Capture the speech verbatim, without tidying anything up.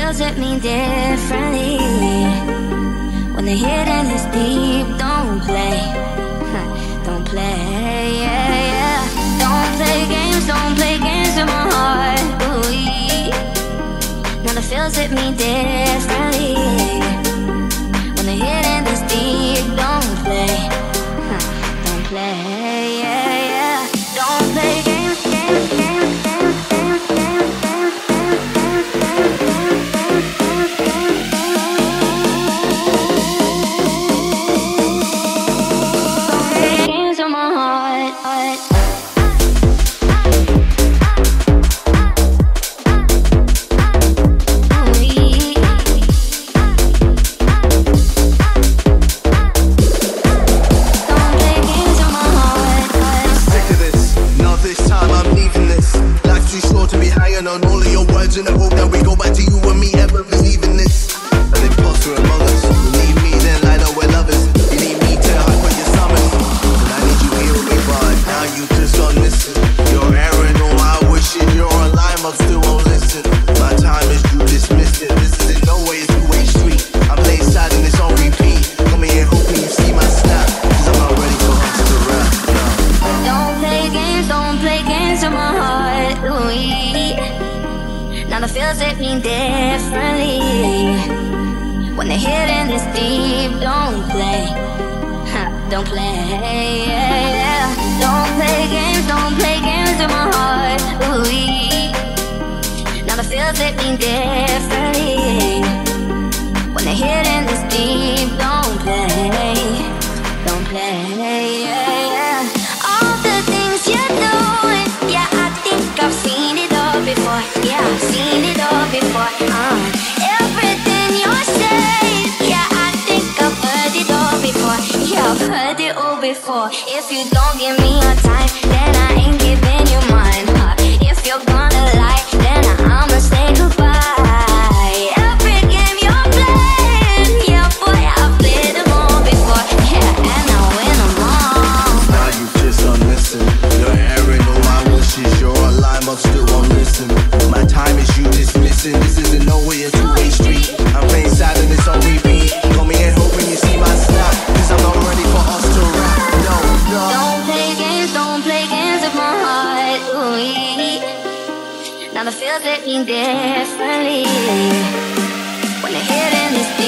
feels hit me differently. When the hidden is deep, don't play, don't play, yeah, yeah. Don't play games, don't play games with my heart. Ooh, now the feels hit me differently. When the hidden is deep, don't play, don't play, yeah, yeah. Don't play games, games, games, games, games, games, games, games, games, games, games, games, games, games with my heart, heart. On all of your words in the hope that we go back to you and me ever believing this. An imposter among us. You need me, then light up we're lovers. You need me to hype when you summon. And I need you here with me, but now you just don't listen. You're airing all my wishes. You're online, but still won't listen. My time is you dismissed it. This is in no way a two-way street. I'm playing sad and it's on repeat. Come here hoping you see my snap, cause I'm not ready for us to rap. No. Don't play games, don't play games with my heart. Ooh, now the feels hit me differently. When the hidden is deep, don't play, don't play, yeah, yeah. Don't play games, don't play games with my heart. Ooh, now the feels hit me differently. When the hidden is deep, don't play, don't play, yeah, yeah. All the things you're doing, yeah, I think I've seen it all before. Yeah, I've seen it all before. Uh, everything you're saying, yeah, I think I've heard it all before. Yeah, I've heard it all before. If you don't give me your time, then I ain't giving you mine. Uh, if you're gonna lie, then I'ma say goodbye. Every game you're playing, yeah, boy, I've played them all before. Yeah, and I win them all. Now you just don't listen. You're airing all my wishes. You're alive, but still won't listen. My time is you dismissing. This isn't no way a two-way street. I'm playing sad and it's on repeat. Call me and hoping you see my snap, cause I'm not ready for us to rap. No, no. Don't play games, don't play games with my heart. Ooh, now the feels hit me differently. When the hidden is deep.